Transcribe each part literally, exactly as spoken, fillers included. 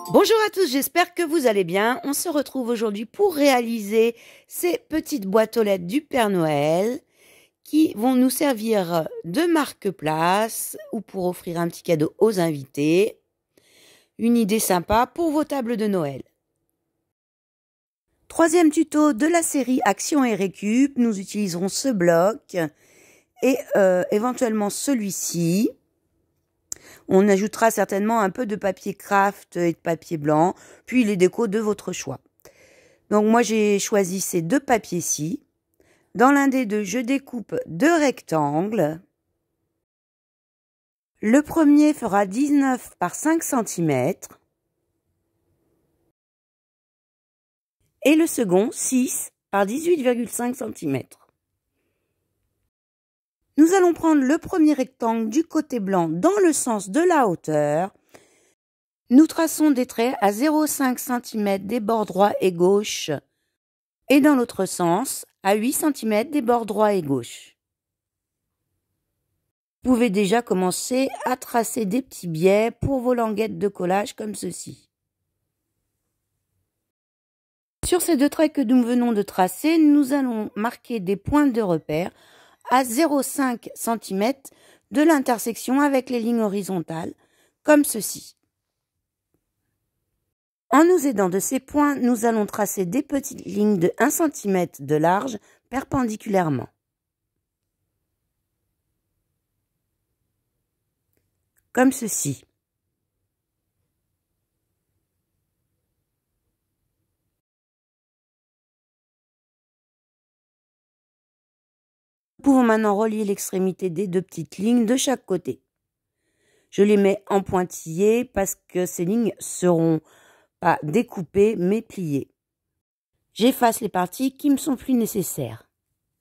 Bonjour à tous, j'espère que vous allez bien. On se retrouve aujourd'hui pour réaliser ces petites boîtes aux lettres du Père Noël qui vont nous servir de marque-place ou pour offrir un petit cadeau aux invités. Une idée sympa pour vos tables de Noël. Troisième tuto de la série Action et Récup. Nous utiliserons ce bloc et euh, éventuellement celui-ci. On ajoutera certainement un peu de papier craft et de papier blanc, puis les décos de votre choix. Donc moi j'ai choisi ces deux papiers-ci. Dans l'un des deux, je découpe deux rectangles. Le premier fera dix-neuf par cinq centimètres. Et le second, six par dix-huit virgule cinq centimètres. Nous allons prendre le premier rectangle du côté blanc dans le sens de la hauteur. Nous traçons des traits à zéro virgule cinq centimètres des bords droits et gauche et dans l'autre sens à huit centimètres des bords droits et gauche. Vous pouvez déjà commencer à tracer des petits biais pour vos languettes de collage comme ceci. Sur ces deux traits que nous venons de tracer, nous allons marquer des points de repère à zéro virgule cinq centimètres de l'intersection avec les lignes horizontales, comme ceci. En nous aidant de ces points, nous allons tracer des petites lignes de un centimètre de large perpendiculairement. Comme ceci. Nous pouvons maintenant relier l'extrémité des deux petites lignes de chaque côté. Je les mets en pointillés parce que ces lignes seront pas découpées mais pliées. J'efface les parties qui me sont plus nécessaires.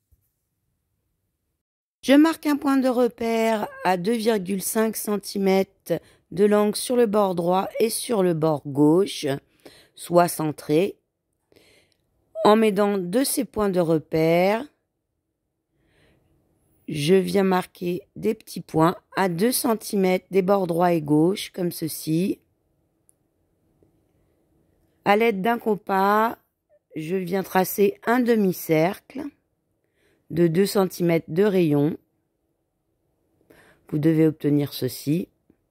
Je marque un point de repère à deux virgule cinq centimètres de l'angle sur le bord droit et sur le bord gauche, soit centré. En m'aidant de ces points de repère, je viens marquer des petits points à deux centimètres des bords droit et gauche, comme ceci. À l'aide d'un compas, je viens tracer un demi-cercle de deux centimètres de rayon. Vous devez obtenir ceci.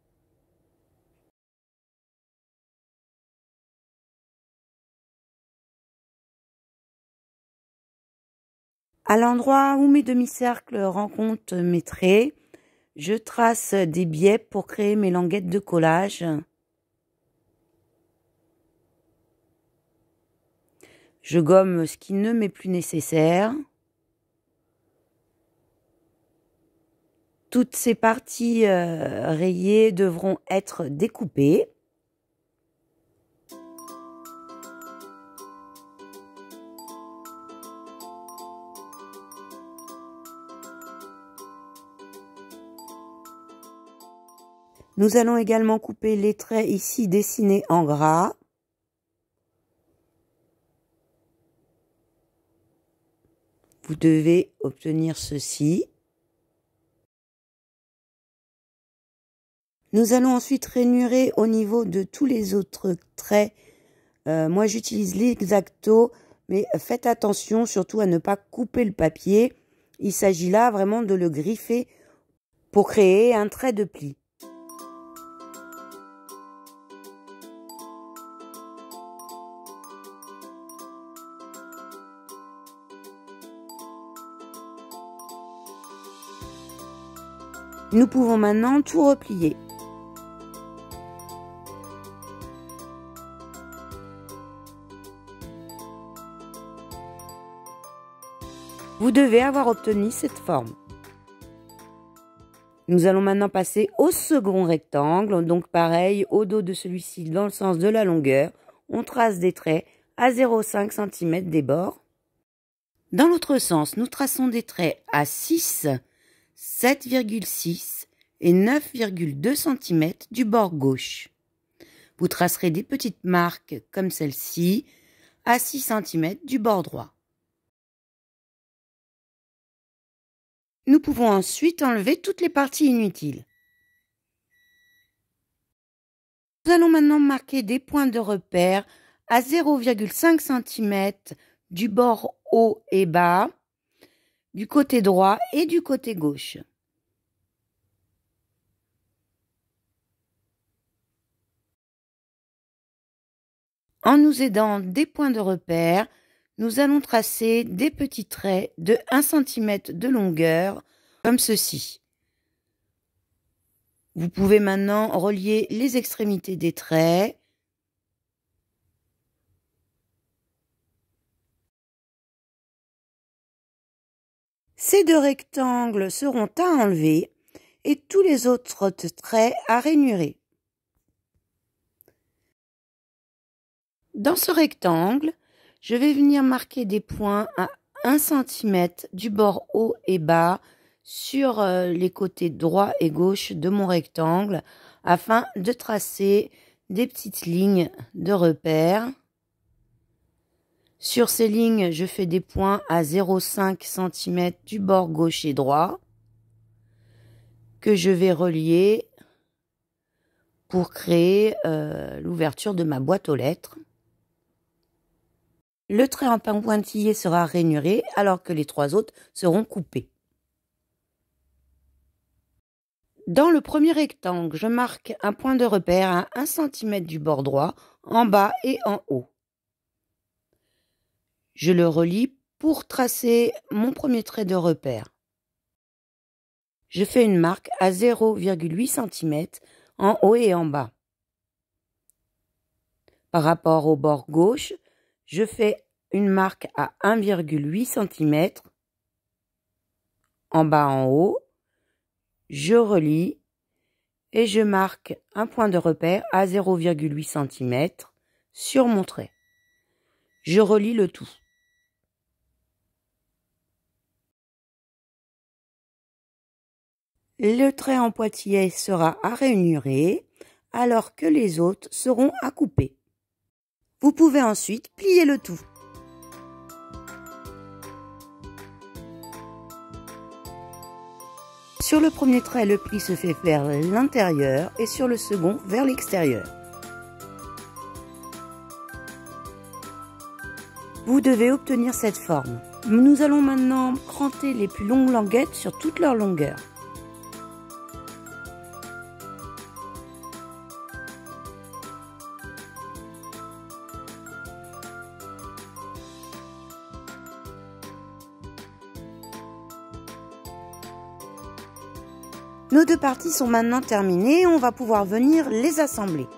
À l'endroit où mes demi-cercles rencontrent mes traits, je trace des biais pour créer mes languettes de collage. Je gomme ce qui ne m'est plus nécessaire. Toutes ces parties euh, rayées devront être découpées. Nous allons également couper les traits ici dessinés en gras. Vous devez obtenir ceci. Nous allons ensuite rainurer au niveau de tous les autres traits. Euh, moi, j'utilise l'X-Acto, mais faites attention surtout à ne pas couper le papier. Il s'agit là vraiment de le griffer pour créer un trait de pli. Nous pouvons maintenant tout replier. Vous devez avoir obtenu cette forme. Nous allons maintenant passer au second rectangle. Donc pareil, au dos de celui-ci, dans le sens de la longueur, on trace des traits à zéro virgule cinq centimètres des bords. Dans l'autre sens, nous traçons des traits à six, sept virgule six et neuf virgule deux centimètres du bord gauche. Vous tracerez des petites marques comme celle-ci à six centimètres du bord droit. Nous pouvons ensuite enlever toutes les parties inutiles. Nous allons maintenant marquer des points de repère à zéro virgule cinq centimètres du bord haut et bas, du côté droit et du côté gauche. En nous aidant des points de repère, nous allons tracer des petits traits de un centimètre de longueur, comme ceci. Vous pouvez maintenant relier les extrémités des traits. Ces deux rectangles seront à enlever et tous les autres traits à rainurer. Dans ce rectangle, je vais venir marquer des points à un centimètre du bord haut et bas sur les côtés droit et gauche de mon rectangle afin de tracer des petites lignes de repère. Sur ces lignes, je fais des points à zéro virgule cinq centimètres du bord gauche et droit que je vais relier pour créer euh, l'ouverture de ma boîte aux lettres. Le trait en pointillé sera rainuré alors que les trois autres seront coupés. Dans le premier rectangle, je marque un point de repère à un centimètre du bord droit, en bas et en haut. Je le relie pour tracer mon premier trait de repère. Je fais une marque à zéro virgule huit centimètres en haut et en bas. Par rapport au bord gauche, je fais une marque à un virgule huit centimètres en bas en haut. Je relie et je marque un point de repère à zéro virgule huit centimètres sur mon trait. Je relie le tout. Le trait en pointillé sera à rainurer alors que les autres seront à couper. Vous pouvez ensuite plier le tout. Sur le premier trait, le pli se fait vers l'intérieur et sur le second, vers l'extérieur. Vous devez obtenir cette forme. Nous allons maintenant cranter les plus longues languettes sur toute leur longueur. Nos deux parties sont maintenant terminées, on va pouvoir venir les assembler.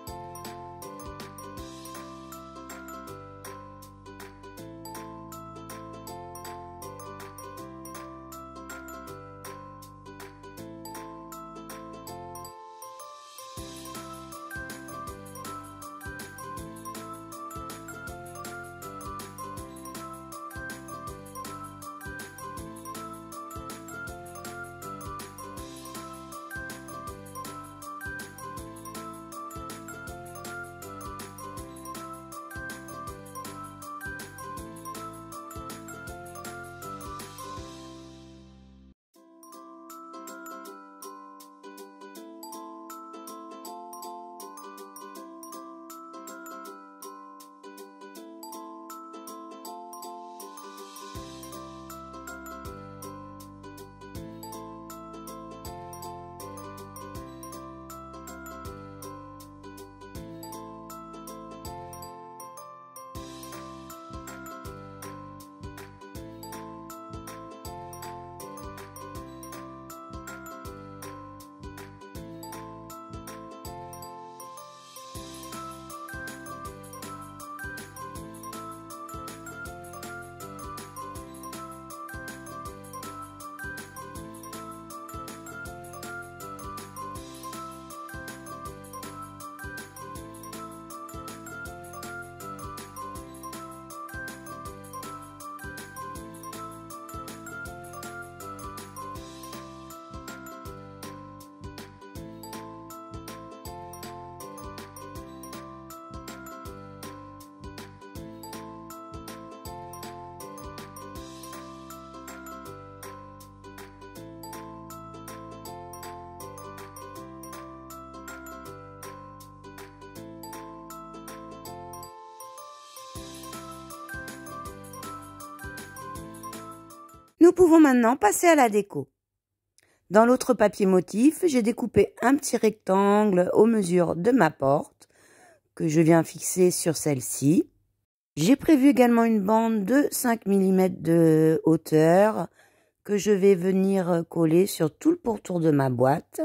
Nous pouvons maintenant passer à la déco. Dans l'autre papier motif, j'ai découpé un petit rectangle aux mesures de ma porte que je viens fixer sur celle-ci. J'ai prévu également une bande de cinq millimètres de hauteur que je vais venir coller sur tout le pourtour de ma boîte.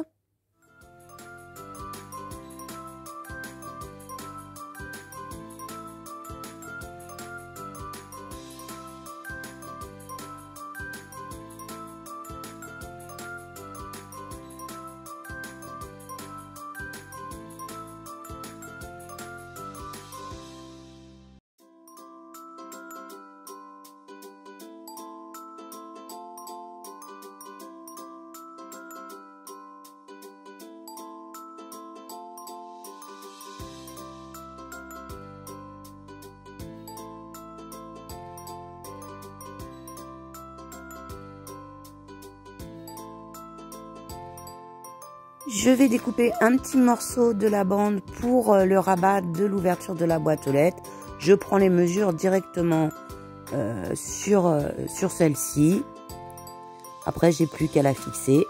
Je vais découper un petit morceau de la bande pour le rabat de l'ouverture de la boîte aux lettres. Je prends les mesures directement euh, sur, euh, sur celle-ci. Après, j'ai plus qu'à la fixer.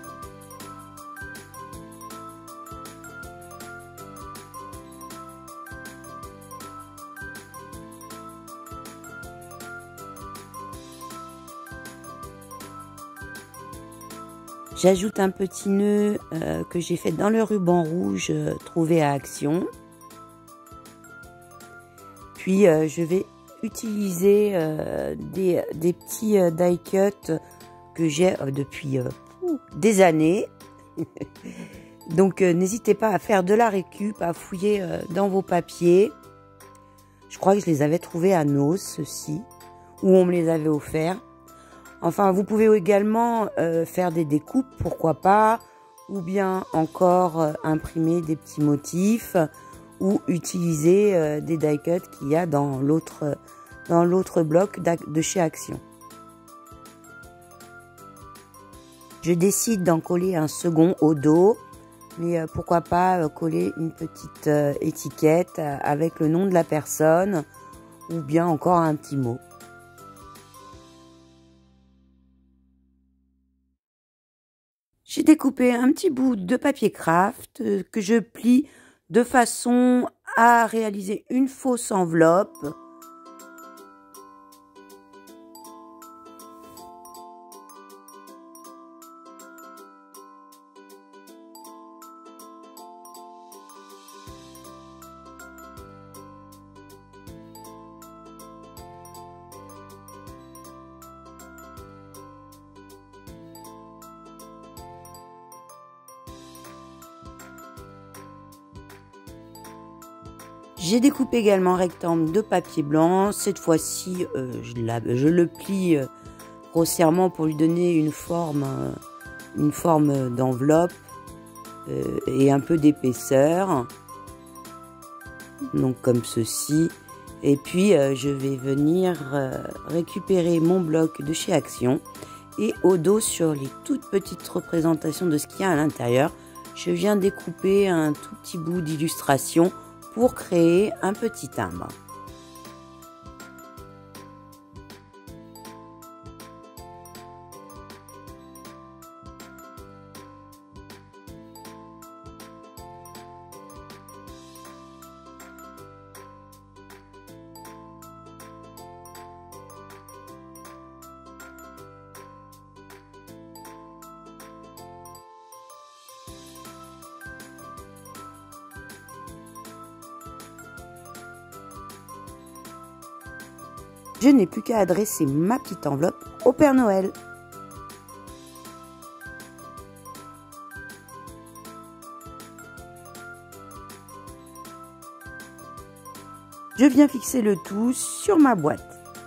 J'ajoute un petit nœud euh, que j'ai fait dans le ruban rouge euh, trouvé à Action. Puis euh, je vais utiliser euh, des, des petits euh, die cut que j'ai euh, depuis euh, des années. Donc euh, n'hésitez pas à faire de la récup, à fouiller euh, dans vos papiers. Je crois que je les avais trouvés à Nos, ceux-ci, où on me les avait offerts. Enfin, vous pouvez également euh, faire des découpes, pourquoi pas, ou bien encore euh, imprimer des petits motifs, ou utiliser euh, des die cuts qu'il y a dans l'autre dans l'autre bloc de chez Action. Je décide d'en coller un second au dos, mais euh, pourquoi pas euh, coller une petite euh, étiquette euh, avec le nom de la personne, ou bien encore un petit mot. J'ai découpé un petit bout de papier craft que je plie de façon à réaliser une fausse enveloppe. J'ai découpé également un rectangle de papier blanc. Cette fois-ci, euh, je, je le plie euh, grossièrement pour lui donner une forme, euh, une forme d'enveloppe euh, et un peu d'épaisseur. Donc comme ceci. Et puis, euh, je vais venir euh, récupérer mon bloc de chez Action. Et au dos, sur les toutes petites représentations de ce qu'il y a à l'intérieur, je viens découper un tout petit bout d'illustration pour créer un petit timbre. Je n'ai plus qu'à adresser ma petite enveloppe au Père Noël. Je viens fixer le tout sur ma boîte.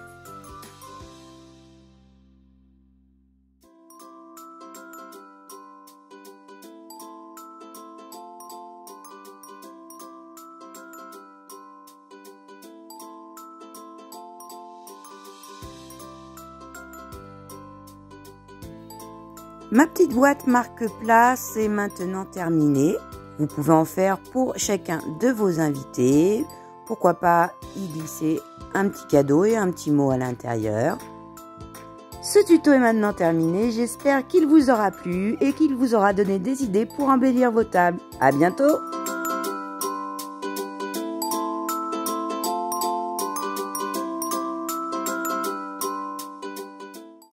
Ma petite boîte marque-place est maintenant terminée. Vous pouvez en faire pour chacun de vos invités. Pourquoi pas y glisser un petit cadeau et un petit mot à l'intérieur. Ce tuto est maintenant terminé, j'espère qu'il vous aura plu et qu'il vous aura donné des idées pour embellir vos tables. À bientôt!